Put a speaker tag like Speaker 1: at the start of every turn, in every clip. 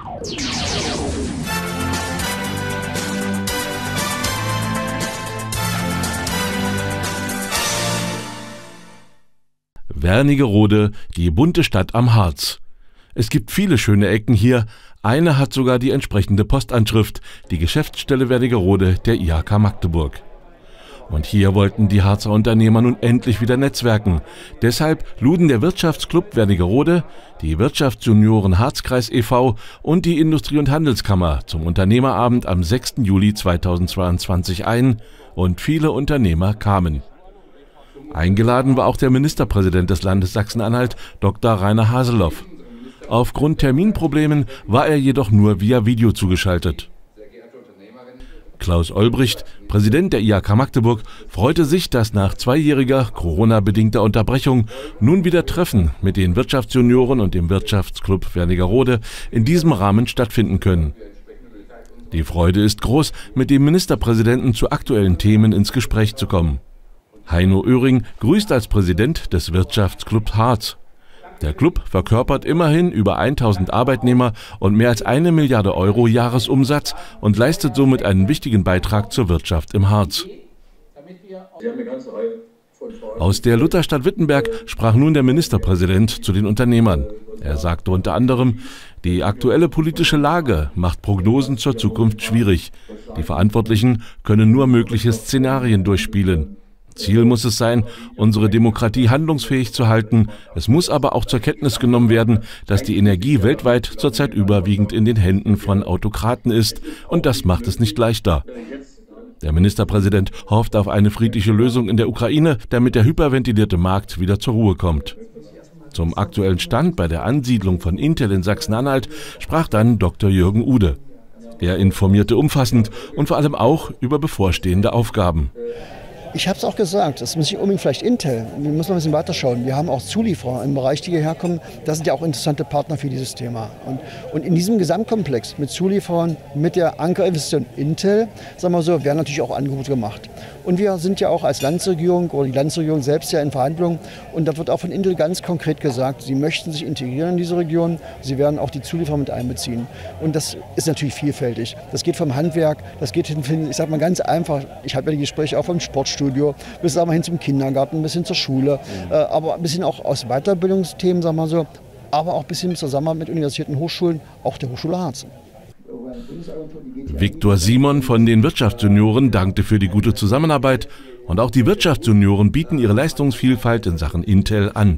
Speaker 1: Wernigerode, die bunte Stadt am Harz. Es gibt viele schöne Ecken hier. Eine hat sogar die entsprechende Postanschrift, die Geschäftsstelle Wernigerode der IHK Magdeburg. Und hier wollten die Harzer Unternehmer nun endlich wieder netzwerken. Deshalb luden der Wirtschaftsclub Wernigerode, die Wirtschaftsjunioren Harzkreis e.V. und die Industrie- und Handelskammer zum Unternehmerabend am 6. Juli 2022 ein und viele Unternehmer kamen. Eingeladen war auch der Ministerpräsident des Landes Sachsen-Anhalt, Dr. Rainer Haseloff. Aufgrund Terminproblemen war er jedoch nur via Video zugeschaltet. Klaus Olbricht, Präsident der IHK Magdeburg, freute sich, dass nach zweijähriger Corona-bedingter Unterbrechung nun wieder Treffen mit den Wirtschaftsjunioren und dem Wirtschaftsclub Wernigerode in diesem Rahmen stattfinden können. Die Freude ist groß, mit dem Ministerpräsidenten zu aktuellen Themen ins Gespräch zu kommen. Heino Oehring grüßt als Präsident des Wirtschaftsclubs Harz. Der Club verkörpert immerhin über 1000 Arbeitnehmer und mehr als 1 Milliarde Euro Jahresumsatz und leistet somit einen wichtigen Beitrag zur Wirtschaft im Harz. Aus der Lutherstadt Wittenberg sprach nun der Ministerpräsident zu den Unternehmern. Er sagte unter anderem, die aktuelle politische Lage macht Prognosen zur Zukunft schwierig. Die Verantwortlichen können nur mögliche Szenarien durchspielen. Ziel muss es sein, unsere Demokratie handlungsfähig zu halten. Es muss aber auch zur Kenntnis genommen werden, dass die Energie weltweit zurzeit überwiegend in den Händen von Autokraten ist, und das macht es nicht leichter. Der Ministerpräsident hofft auf eine friedliche Lösung in der Ukraine, damit der hyperventilierte Markt wieder zur Ruhe kommt. Zum aktuellen Stand bei der Ansiedlung von Intel in Sachsen-Anhalt sprach dann Dr. Jürgen Ude. Er informierte umfassend und vor allem auch über bevorstehende Aufgaben.
Speaker 2: Ich habe es auch gesagt, es ist nicht unbedingt vielleicht Intel, wir müssen noch ein bisschen weiter schauen. Wir haben auch Zulieferer im Bereich, die hierher kommen, das sind ja auch interessante Partner für dieses Thema. Und in diesem Gesamtkomplex mit Zulieferern, mit der Ankerinvestition Intel, sagen wir so, werden natürlich auch Angebote gemacht. Und wir sind ja auch als Landesregierung oder die Landesregierung selbst ja in Verhandlungen, und da wird auch von Intel ganz konkret gesagt, sie möchten sich integrieren in diese Region, sie werden auch die Zulieferer mit einbeziehen. Und das ist natürlich vielfältig. Das geht vom Handwerk, das geht hin, ich sage mal ganz einfach, ich habe ja die Gespräche auch vom Sportstudio, bis sagen wir hin zum Kindergarten, bis hin zur Schule, aber ein bisschen auch aus Weiterbildungsthemen, sagen wir so, aber auch ein bisschen zusammen mit Universitäten und Hochschulen, auch der Hochschule Harz.
Speaker 1: Viktor Simon von den Wirtschaftsjunioren dankte für die gute Zusammenarbeit, und auch die Wirtschaftsjunioren bieten ihre Leistungsvielfalt in Sachen Intel an.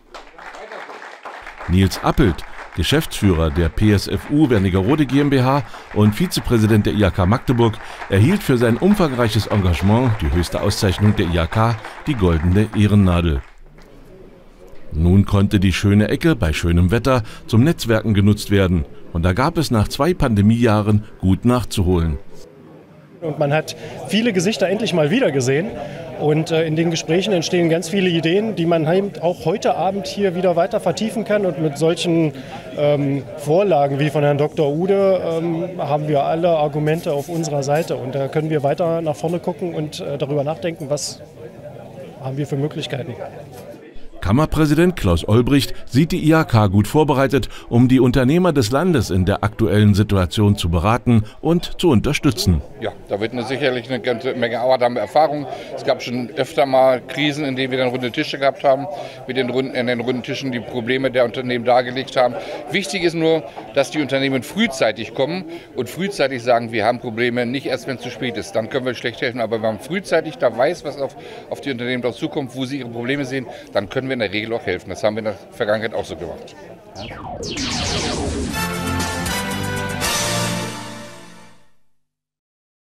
Speaker 1: Nils Appelt, Geschäftsführer der PSFU Wernigerode GmbH und Vizepräsident der IHK Magdeburg, erhielt für sein umfangreiches Engagement die höchste Auszeichnung der IHK, die Goldene Ehrennadel. Nun konnte die schöne Ecke bei schönem Wetter zum Netzwerken genutzt werden, und da gab es nach 2 Pandemiejahren gut nachzuholen.
Speaker 3: Und man hat viele Gesichter endlich mal wieder gesehen. Und in den Gesprächen entstehen ganz viele Ideen, die man auch heute Abend hier wieder weiter vertiefen kann. Und mit solchen Vorlagen wie von Herrn Dr. Ude haben wir alle Argumente auf unserer Seite. Und da können wir weiter nach vorne gucken und darüber nachdenken, was haben wir für Möglichkeiten.
Speaker 1: Kammerpräsident Klaus Olbricht sieht die IHK gut vorbereitet, um die Unternehmer des Landes in der aktuellen Situation zu beraten und zu unterstützen.
Speaker 4: Ja, da wird sicherlich eine ganze Menge Arbeit, haben wir Erfahrung. Es gab schon öfter mal Krisen, in denen wir dann runde Tische gehabt haben, in den runden Tischen die Probleme der Unternehmen dargelegt haben. Wichtig ist nur, dass die Unternehmen frühzeitig kommen und frühzeitig sagen, wir haben Probleme, nicht erst, wenn es zu spät ist. Dann können wir schlecht helfen, aber wenn man frühzeitig da weiß, was auf die Unternehmen drauf zukommt, wo sie ihre Probleme sehen, dann können wir in der Regel auch helfen. Das haben wir in der Vergangenheit auch so gemacht.